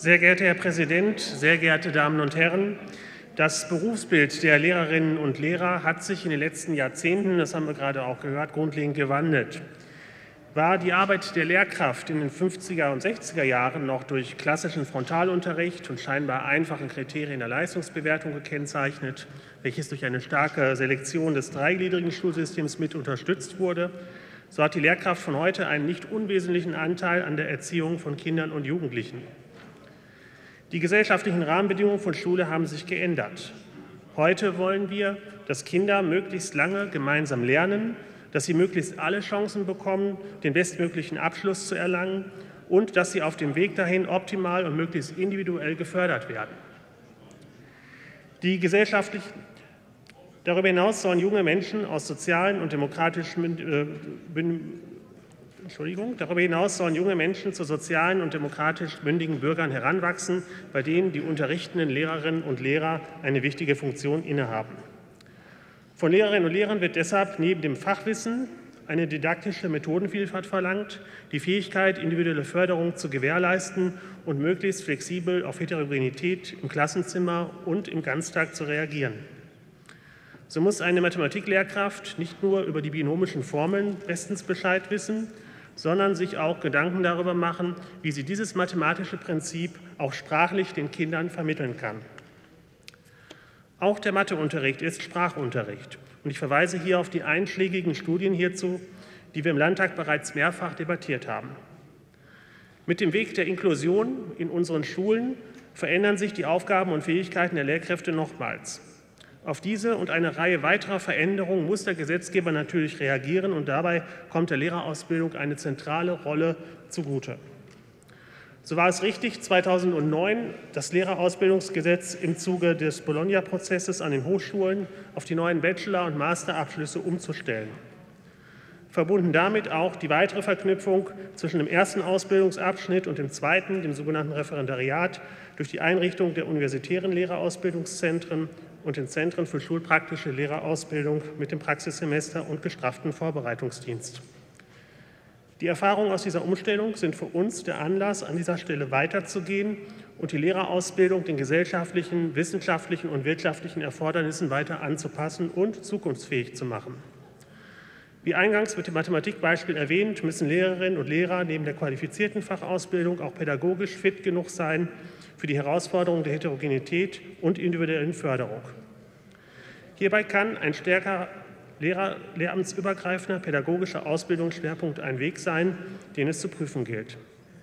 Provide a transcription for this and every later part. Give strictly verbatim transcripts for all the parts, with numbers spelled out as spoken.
Sehr geehrter Herr Präsident, sehr geehrte Damen und Herren! Das Berufsbild der Lehrerinnen und Lehrer hat sich in den letzten Jahrzehnten, das haben wir gerade auch gehört, grundlegend gewandelt. War die Arbeit der Lehrkraft in den fünfziger und sechziger Jahren noch durch klassischen Frontalunterricht und scheinbar einfachen Kriterien der Leistungsbewertung gekennzeichnet, welches durch eine starke Selektion des dreigliedrigen Schulsystems mit unterstützt wurde, so hat die Lehrkraft von heute einen nicht unwesentlichen Anteil an der Erziehung von Kindern und Jugendlichen. Die gesellschaftlichen Rahmenbedingungen von Schule haben sich geändert. Heute wollen wir, dass Kinder möglichst lange gemeinsam lernen, dass sie möglichst alle Chancen bekommen, den bestmöglichen Abschluss zu erlangen und dass sie auf dem Weg dahin optimal und möglichst individuell gefördert werden. Die gesellschaftlichen Darüber hinaus sollen junge Menschen aus sozialen und demokratischen äh, Entschuldigung, darüber hinaus sollen junge Menschen zu sozialen und demokratisch mündigen Bürgern heranwachsen, bei denen die unterrichtenden Lehrerinnen und Lehrer eine wichtige Funktion innehaben. Von Lehrerinnen und Lehrern wird deshalb neben dem Fachwissen eine didaktische Methodenvielfalt verlangt, die Fähigkeit, individuelle Förderung zu gewährleisten und möglichst flexibel auf Heterogenität im Klassenzimmer und im Ganztag zu reagieren. So muss eine Mathematiklehrkraft nicht nur über die binomischen Formeln bestens Bescheid wissen, sondern sich auch Gedanken darüber machen, wie sie dieses mathematische Prinzip auch sprachlich den Kindern vermitteln kann. Auch der Matheunterricht ist Sprachunterricht. Und ich verweise hier auf die einschlägigen Studien hierzu, die wir im Landtag bereits mehrfach debattiert haben. Mit dem Weg der Inklusion in unseren Schulen verändern sich die Aufgaben und Fähigkeiten der Lehrkräfte nochmals. Auf diese und eine Reihe weiterer Veränderungen muss der Gesetzgeber natürlich reagieren, und dabei kommt der Lehrerausbildung eine zentrale Rolle zugute. So war es richtig, zweitausendneun das Lehrerausbildungsgesetz im Zuge des Bologna-Prozesses an den Hochschulen auf die neuen Bachelor- und Masterabschlüsse umzustellen. Verbunden damit auch die weitere Verknüpfung zwischen dem ersten Ausbildungsabschnitt und dem zweiten, dem sogenannten Referendariat, durch die Einrichtung der universitären Lehrerausbildungszentren und den Zentren für schulpraktische Lehrerausbildung mit dem Praxissemester und gestrafften Vorbereitungsdienst. Die Erfahrungen aus dieser Umstellung sind für uns der Anlass, an dieser Stelle weiterzugehen und die Lehrerausbildung den gesellschaftlichen, wissenschaftlichen und wirtschaftlichen Erfordernissen weiter anzupassen und zukunftsfähig zu machen. Wie eingangs mit dem Mathematikbeispiel erwähnt, müssen Lehrerinnen und Lehrer neben der qualifizierten Fachausbildung auch pädagogisch fit genug sein für die Herausforderungen der Heterogenität und individuellen Förderung. Hierbei kann ein stärker Lehrer, lehramtsübergreifender pädagogischer Ausbildungsschwerpunkt ein Weg sein, den es zu prüfen gilt.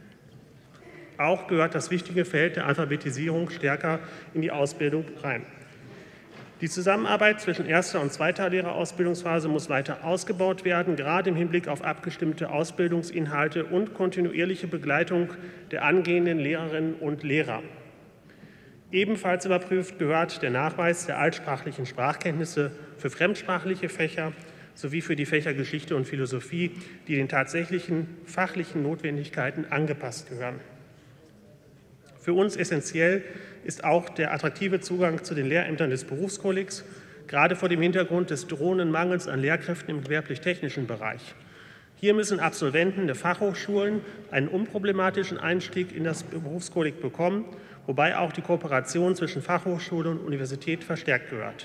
Auch gehört das wichtige Feld der Alphabetisierung stärker in die Ausbildung rein. Die Zusammenarbeit zwischen erster und zweiter Lehrerausbildungsphase muss weiter ausgebaut werden, gerade im Hinblick auf abgestimmte Ausbildungsinhalte und kontinuierliche Begleitung der angehenden Lehrerinnen und Lehrer. Ebenfalls überprüft gehört der Nachweis der altsprachlichen Sprachkenntnisse für fremdsprachliche Fächer sowie für die Fächer Geschichte und Philosophie, die den tatsächlichen fachlichen Notwendigkeiten angepasst gehören. Für uns essentiell ist auch der attraktive Zugang zu den Lehrämtern des Berufskollegs, gerade vor dem Hintergrund des drohenden Mangels an Lehrkräften im gewerblich-technischen Bereich. Hier müssen Absolventen der Fachhochschulen einen unproblematischen Einstieg in das Berufskolleg bekommen, wobei auch die Kooperation zwischen Fachhochschule und Universität verstärkt gehört.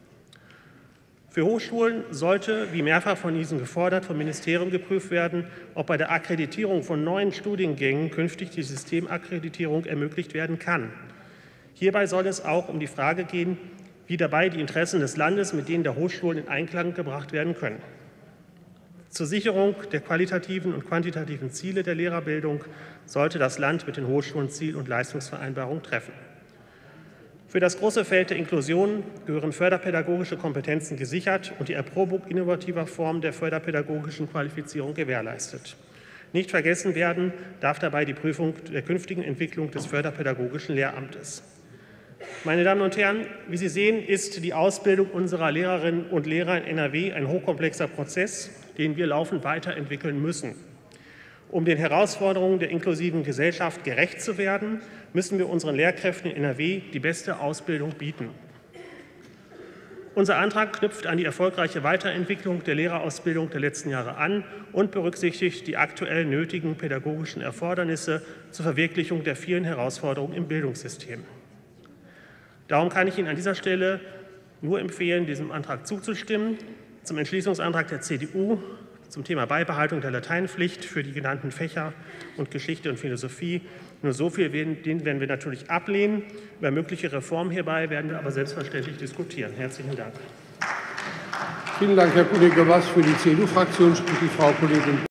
Für Hochschulen sollte, wie mehrfach von diesen gefordert, vom Ministerium geprüft werden, ob bei der Akkreditierung von neuen Studiengängen künftig die Systemakkreditierung ermöglicht werden kann. Hierbei soll es auch um die Frage gehen, wie dabei die Interessen des Landes mit denen der Hochschulen in Einklang gebracht werden können. Zur Sicherung der qualitativen und quantitativen Ziele der Lehrerbildung sollte das Land mit den Hochschulen Ziel- und Leistungsvereinbarungen treffen. Für das große Feld der Inklusion gehören förderpädagogische Kompetenzen gesichert und die Erprobung innovativer Formen der förderpädagogischen Qualifizierung gewährleistet. Nicht vergessen werden darf dabei die Prüfung der künftigen Entwicklung des förderpädagogischen Lehramtes. Meine Damen und Herren, wie Sie sehen, ist die Ausbildung unserer Lehrerinnen und Lehrer in N R W ein hochkomplexer Prozess, den wir laufend weiterentwickeln müssen. Um den Herausforderungen der inklusiven Gesellschaft gerecht zu werden, müssen wir unseren Lehrkräften in N R W die beste Ausbildung bieten. Unser Antrag knüpft an die erfolgreiche Weiterentwicklung der Lehrerausbildung der letzten Jahre an und berücksichtigt die aktuell nötigen pädagogischen Erfordernisse zur Verwirklichung der vielen Herausforderungen im Bildungssystem. Darum kann ich Ihnen an dieser Stelle nur empfehlen, diesem Antrag zuzustimmen. Zum Entschließungsantrag der C D U zum Thema Beibehaltung der Lateinpflicht für die genannten Fächer und Geschichte und Philosophie. Nur so viel, den werden wir natürlich ablehnen. Über mögliche Reformen hierbei werden wir aber selbstverständlich diskutieren. Herzlichen Dank. Vielen Dank, Herr Kollege Bass. Für die C D U-Fraktion spricht die Frau Kollegin